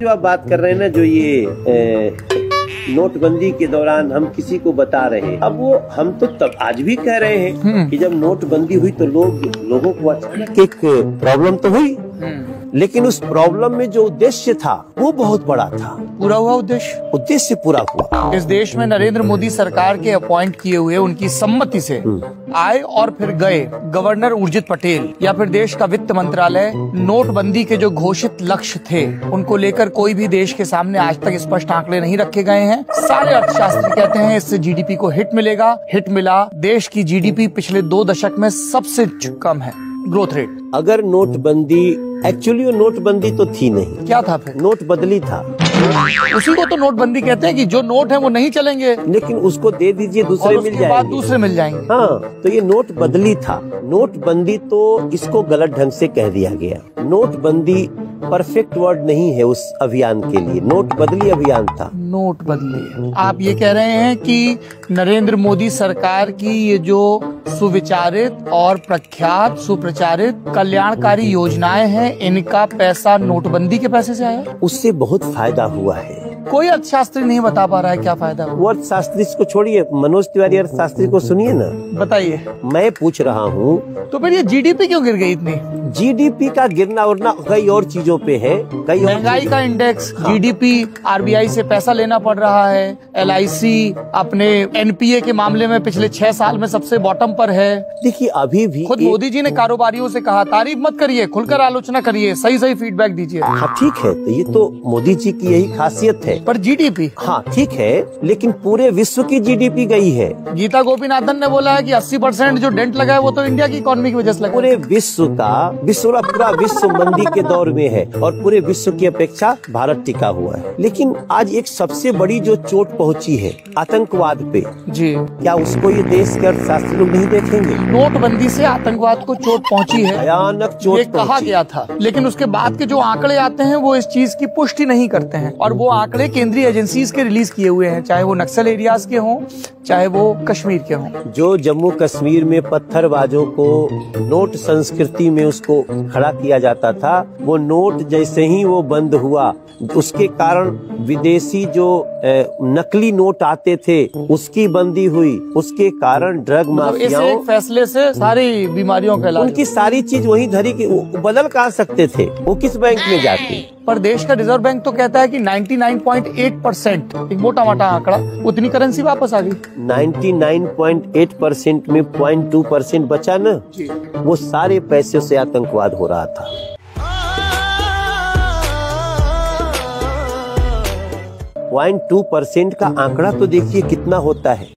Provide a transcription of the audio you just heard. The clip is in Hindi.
जो आप बात कर रहे हैं ना, जो ये नोटबंदी के दौरान हम किसी को बता रहे हैं, अब वो हम तो तब आज भी कह रहे हैं कि जब नोटबंदी हुई तो लोगों को अचानक एक प्रॉब्लम तो हुई, लेकिन उस प्रॉब्लम में जो उद्देश्य था वो बहुत बड़ा था। पूरा हुआ उद्देश्य पूरा हुआ। इस देश में नरेंद्र मोदी सरकार के अपॉइंट किए हुए, उनकी सम्मति से आए और फिर गए गवर्नर उर्जित पटेल या फिर देश का वित्त मंत्रालय, नोटबंदी के जो घोषित लक्ष्य थे उनको लेकर कोई भी देश के सामने आज तक स्पष्ट आंकड़े नहीं रखे गए हैं। सारे अर्थशास्त्री कहते हैं इससे जीडीपी को हिट मिलेगा। हिट मिला। देश की जीडीपी पिछले 2 दशक में सबसे कम है ग्रोथ रेट। अगर नोटबंदी, एक्चुअली वो नोटबंदी तो थी नहीं, क्या था फिर? नोट बदली था। उसी को तो नोटबंदी कहते हैं कि जो नोट है वो नहीं चलेंगे, लेकिन उसको दे दीजिए, दूसरे मिल जाएंगे, बाद दूसरे मिल जाएंगे। हाँ, तो ये नोट बदली था। नोटबंदी तो इसको गलत ढंग से कह दिया गया। नोटबंदी परफेक्ट वर्ड नहीं है उस अभियान के लिए, नोट बदली अभियान था। नोट बदली। आप ये कह रहे हैं कि नरेंद्र मोदी सरकार की ये जो सुविचारित और प्रख्यात सुप्रचारित कल्याणकारी योजनाएं हैं, इनका पैसा नोटबंदी के पैसे से आया? उससे बहुत फायदा हुआ है। कोई अर्थशास्त्री नहीं बता पा रहा है क्या फायदा हुआ। वो अर्थशास्त्री को छोड़िए, मनोज तिवारी अर्थशास्त्री को सुनिए ना। बताइए। मैं पूछ रहा हूँ तो फिर ये जीडीपी क्यों गिर गई इतनी? जीडीपी का गिरना उड़ना कई और चीजों पे है, कई महंगाई का इंडेक्स, जीडीपी, आरबीआई से पैसा लेना पड़ रहा है, एलआईसी अपने एनपीए के मामले में पिछले 6 साल में सबसे बॉटम पर है। देखिए अभी भी खुद मोदी जी ने कारोबारियों से कहा तारीफ मत करिए, खुलकर आलोचना करिए, सही सही फीडबैक दीजिए। हाँ ठीक है, तो ये तो मोदी जी की यही खासियत है। पर जीडीपी, हाँ ठीक है, लेकिन पूरे विश्व की जीडीपी गई है। गीता गोपीनाथन ने बोला है कि 80% जो डेंट लगा है वो तो इंडिया की इकोनॉमी की वजह से लगा। पूरे विश्व का, पूरा विश्व मंदी के दौर में है और पूरे विश्व की अपेक्षा भारत टिका हुआ है। लेकिन आज एक सबसे बड़ी जो चोट पहुंची है आतंकवाद पे जी, क्या उसको ये देश के अर्थशास्त्री लोग नहीं देखेंगे? नोटबंदी से आतंकवाद को चोट पहुंची है, भयानक चोट ये कहा गया था, लेकिन उसके बाद के जो आंकड़े आते हैं वो इस चीज की पुष्टि नहीं करते हैं। और वो आंकड़े केंद्रीय एजेंसीज के रिलीज किए हुए हैं, चाहे वो नक्सल एरियाज के हों, चाहे वो कश्मीर के हों। जो जम्मू कश्मीर में पत्थरबाजों को नोट संस्कृति में उसको खड़ा किया जाता था, वो नोट जैसे ही वो बंद हुआ, उसके कारण विदेशी जो नकली नोट आते थे उसकी बंदी हुई, उसके कारण ड्रग माफियाओं, एक फैसले से सारी बीमारियों का इलाज, उनकी सारी चीज वही धरी की बदल कहाँ सकते थे, वो किस बैंक में जाते? पर देश का रिजर्व बैंक तो कहता है कि 99.8%, एक मोटा मोटा आंकड़ा, उतनी करेंसी वापस आ गई। 99.8% में 0.2% बचा ना, वो सारे पैसे से आतंकवाद हो रहा था। 0.2% का आंकड़ा तो देखिए कितना होता है।